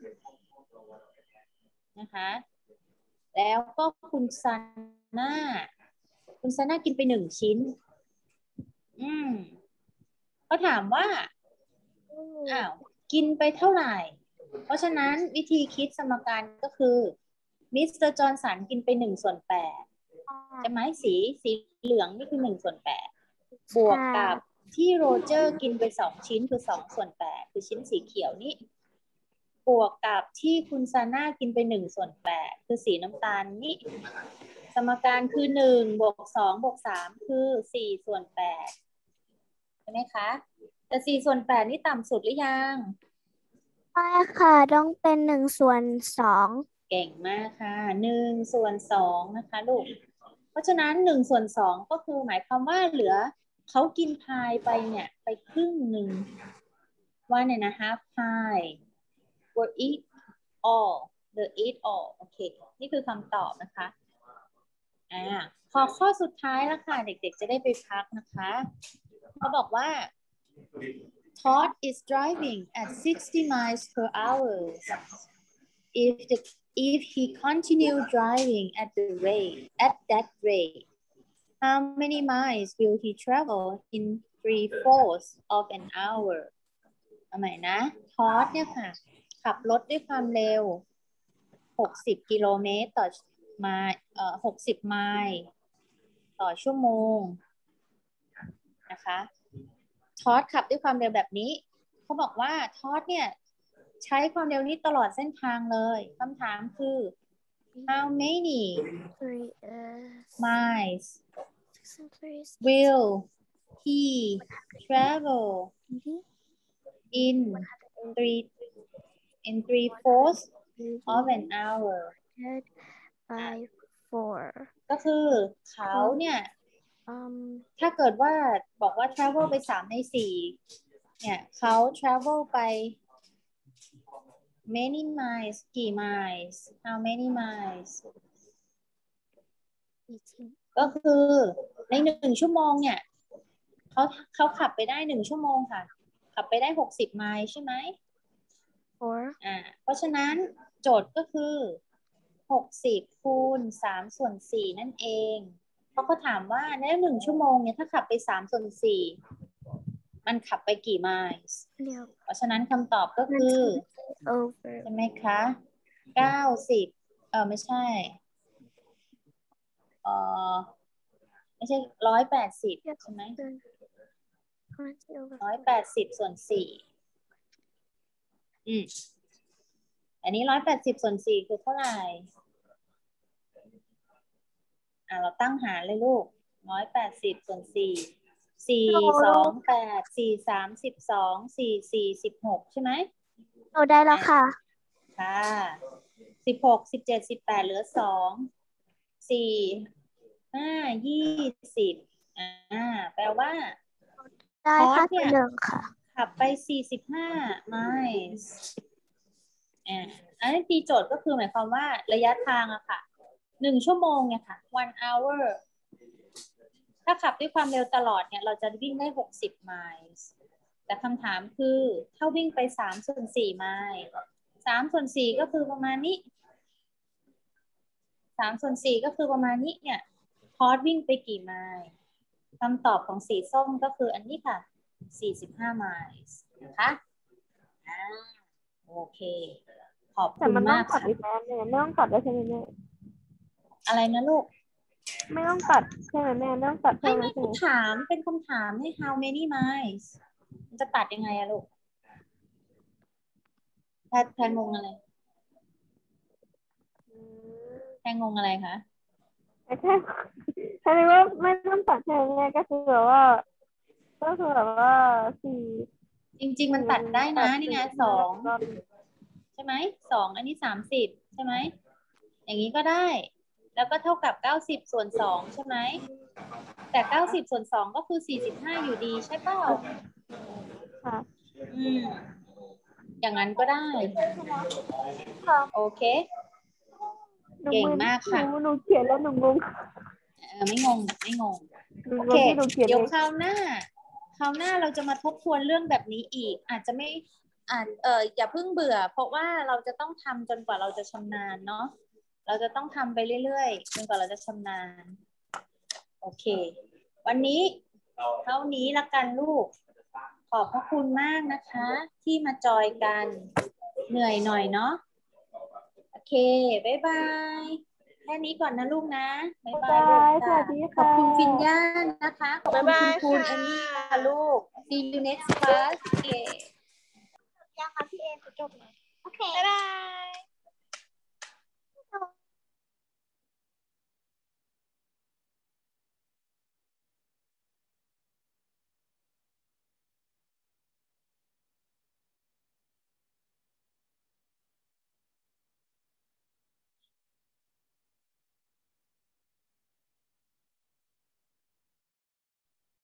นะคะแล้วก็คุณซาน่าคุณซาน่ากินไปหนึ่งชิ้นอืมเขาถามว่าอ้าวกินไปเท่าไหร่เพราะฉะนั้นวิธีคิดสมการก็คือมิสเตอร์จอห์นสันกินไปหนึ่งส่วนแปดใช่ไหมสีสีเหลืองนี่คือหนึ่งส่วนแปดบวกกับที่โรเจอร์กินไปสองชิ้นคือสองส่วนแปดคือชิ้นสีเขียวนี่บวกกับที่คุณซาน่ากินไปหนึ่งส่วนแปดคือสีน้ำตาลนี่สมการคือหนึ่งบวกสองบวกสามคือสี่ส่วนแปดใช่ไหมคะแต่สี่ส่วนแปดนี่ต่ำสุดหรือยังไม่ค่ะต้องเป็นหนึ่งส่วนสองเก่งมากค่ะหนึ่งส่วนสองนะคะลูกเพราะฉะนั้นหนึ่งส่วนสองก็คือหมายความว่าเหลือเขากินพายไปเนี่ยไปครึ่งหนึ่งว่าเนี่ยนะ half pie will eat all the eat all โอเคนี่คือคำตอบนะคะอ่าพอข้อสุดท้ายแล้วค่ะเด็กๆจะได้ไปพักนะคะเขาบอกว่า Todd is driving at sixty miles per hour if the if he continue driving at the rate at that rate how many miles will he travel in three fourths of an hour เอาใหม่นะ Todd เนี่ยค่ะขับรถด้วยความเร็วหกสิบกิโลเมตรต่อมาเอ่อหกสิบไมล์ต่อชั่วโมงนะคะทอดขับด้วยความเร็วแบบนี้เขาบอกว่าทอดเนี่ยใช้ความเร็วนี้ตลอดเส้นทางเลยคำถามคือ how many miles will he travel in three in three fourths of an hour by four ก็คือเขาเนี่ยถ้าเกิดว่าบอกว่า travel ไปสามในสี่เนี่ยเขา travel ไป many miles กี่ miles how many miles ก็คือในหนึ่งชั่วโมงเนี่ยเขาเขาขับไปได้หนึ่งชั่วโมงค่ะขับไปได้หกสิบไมล์ใช่ไหม four อ่าเพราะฉะนั้นโจทย์ก็คือหกสิบคูณสามส่วนสี่นั่นเองเพราะเขาถามว่าในหนึ่งชั่วโมงเนี่ยถ้าขับไปสามส่วนสี่มันขับไปกี่ไมล์เพราะฉะนั้นคำตอบก็คือใช่ไหมคะเก้าสิบเออไม่ใช่เออไม่ใช่ร้อยแปดสิบใช่ไหมร้อยแปดสิบส่วนสี่อืมอันนี้ร้อยแปดสิบส่วนสี่คือเท่าไหร่อ่าเราตั้งหารเลยลูกร้อยแปดสิบส่วนสี่สี่สองแปดสี่สามสิบสองสี่สี่สิบหกใช่ไหมโตได้แล้วค่ะค่ะสิบหกสิบเจ็ดสิบแปดเหลือสองสี่ห้ายี่สิบอ่าแปลว่าได้ค่ะหนึ่งค่ะขับไปสี่สิบห้าไมล์อ่าอันนี้ตีโจทย์ก็คือหมายความว่าระยะทางอะค่ะหนึ่งชั่วโมงเนี่ยค่ะ one hour ถ้าขับด้วยความเร็วตลอดเนี่ยเราจะวิ่งได้หกสิบไมล์แต่คำถามคือถ้าวิ่งไปสามส่วนสี่ไมล์สามส่วนสี่ก็คือประมาณนี้สามส่วนสี่ก็คือประมาณนี้เนี่ยพอร์ตวิ่งไปกี่ไมล์คำตอบของสีส้มก็คืออันนี้ค่ะสี่สิบห้าไมล์นะคะอ่าโอเคขอบคุณมากค่ะแต่มันต้องตัดอีกแล้วเนี่ยไม่ต้องตัดได้ใช่ไหมแม่อะไรนะลูกไม่ต้องตัดใช่ไหมแม่ไม่ต้องตัดใช่ไหมไม่ไม่คำถามเป็นคำถามให้ how many miles มันจะตัดยังไงอะลูกแพทแพทงงอะไรแพทงงอะไรคะใช่ใช่ว่าไม่ต้องตัดใช่ไหมแม่ก็คือแบบว่าก็คือแบบว่าสี่จริงๆมันตัดได้นะนี่ไงสองใช่ไหมสองอันนี้สามสิบใช่ไหมอย่างนี้ก็ได้แล้วก็เท่ากับเก้าสิบส่วนสองใช่ไหมแต่เก้าสิบส่วนสองก็คือสี่สิบห้าอยู่ดีใช่เปล่าค่ะอืมอย่างนั้นก็ได้โอเคเก่งมากค่ะหนูเขียนแล้วหนูงงเออไม่งงไม่งงโอเคเดี๋ยวคราวหน้าคราวหน้าเราจะมาทบทวนเรื่องแบบนี้อีกอาจจะไม่อ่านเอออย่าเพิ่งเบื่อเพราะว่าเราจะต้องทำจนกว่าเราจะชำนาญเนาะเราจะต้องทำไปเรื่อยๆจนกว่าเราจะชำนาญโอเควันนี้เท่านี้ละกันลูกขอบพระคุณมากนะคะที่มาจอยกันเหนื่อยหน่อยเนาะโอเคบ๊ายบายแค่นี้ก่อนนะลูกนะบ๊ายบายลูกสวัสดีขอบค่ะคุณฟินย่านะคะขอบคุณบ๊ายบายคุณค่ะเอมมี่ค่ะลูก see you next class okay